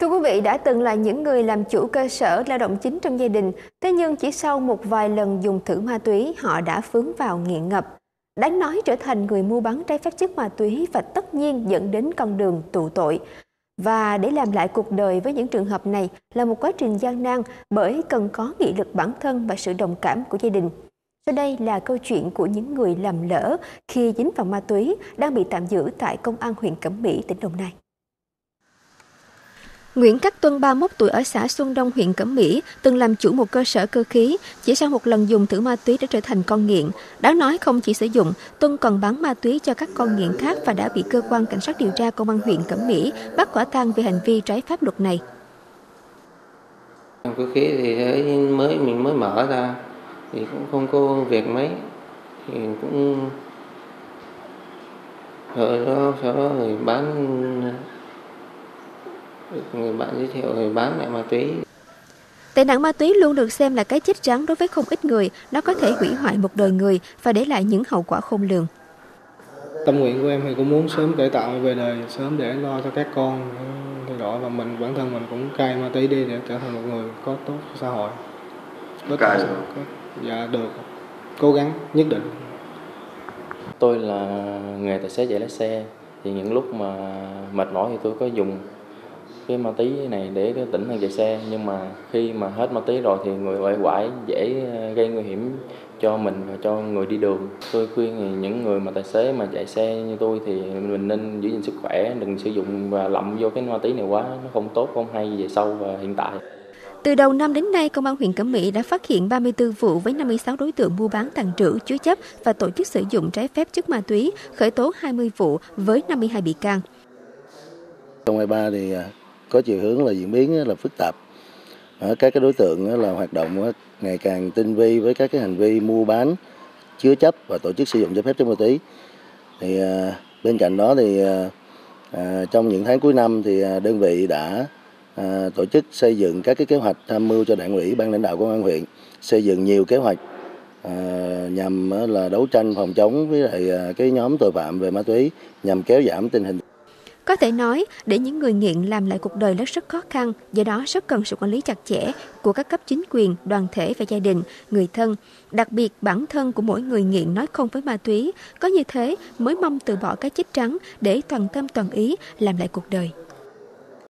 Thưa quý vị, đã từng là những người làm chủ cơ sở lao động chính trong gia đình, thế nhưng chỉ sau một vài lần dùng thử ma túy, họ đã vướng vào nghiện ngập. Đáng nói trở thành người mua bán trái phép chất ma túy và tất nhiên dẫn đến con đường tù tội. Và để làm lại cuộc đời với những trường hợp này là một quá trình gian nan bởi cần có nghị lực bản thân và sự đồng cảm của gia đình. Sau đây là câu chuyện của những người lầm lỡ khi dính vào ma túy đang bị tạm giữ tại Công an huyện Cẩm Mỹ, tỉnh Đồng Nai. Nguyễn Cát Tuân, 31 tuổi ở xã Xuân Đông, huyện Cẩm Mỹ, từng làm chủ một cơ sở cơ khí. Chỉ sau một lần dùng thử ma túy đã trở thành con nghiện. Đáng nói không chỉ sử dụng, Tuân còn bán ma túy cho các con nghiện khác và đã bị cơ quan cảnh sát điều tra Công an huyện Cẩm Mỹ bắt quả tang về hành vi trái pháp luật này. Cơ khí thì mình mới mở ra thì cũng không có việc mấy, thì cũng sau đó người bạn giới thiệu người bán lại ma túy. Tệ nạn ma túy luôn được xem là cái chết trắng đối với không ít người. Nó có thể hủy hoại một đời người và để lại những hậu quả khôn lường. Tâm nguyện của em thì cũng muốn sớm cải tạo về đời, sớm để lo cho các con thay đổi, và bản thân mình cũng cai ma túy đi để trở thành một người có tốt cho xã hội. Cai dạ được, cố gắng nhất định. Tôi là nghề tài xế dạy lái xe, thì những lúc mà mệt mỏi thì tôi có dùng cái ma túy này để cái tỉnh hơn chạy xe, nhưng mà khi mà hết ma túy rồi thì người uể oải dễ gây nguy hiểm cho mình và cho người đi đường. Tôi khuyên những người mà tài xế mà chạy xe như tôi thì mình nên giữ gìn sức khỏe, đừng sử dụng và lậm vô cái ma túy này quá, nó không tốt, không hay về sau và hiện tại. Từ đầu năm đến nay, Công an huyện Cẩm Mỹ đã phát hiện 34 vụ với 56 đối tượng mua bán, tàng trữ, chứa chấp và tổ chức sử dụng trái phép chất ma túy, khởi tố 20 vụ với 52 bị can. Trong 2023 thì có chiều hướng là diễn biến là phức tạp. Các cái đối tượng là hoạt động ngày càng tinh vi với các cái hành vi mua bán, chứa chấp và tổ chức sử dụng trái phép chất ma túy. Thì bên cạnh đó thì trong những tháng cuối năm thì đơn vị đã tổ chức xây dựng các cái kế hoạch tham mưu cho Đảng ủy, ban lãnh đạo Công an huyện xây dựng nhiều kế hoạch nhằm là đấu tranh phòng chống với lại cái nhóm tội phạm về ma túy, nhằm kéo giảm tình hình. Có thể nói, để những người nghiện làm lại cuộc đời rất khó khăn, do đó rất cần sự quản lý chặt chẽ của các cấp chính quyền, đoàn thể và gia đình, người thân. Đặc biệt, bản thân của mỗi người nghiện nói không với ma túy, có như thế mới mong từ bỏ cái chết trắng để toàn tâm toàn ý làm lại cuộc đời.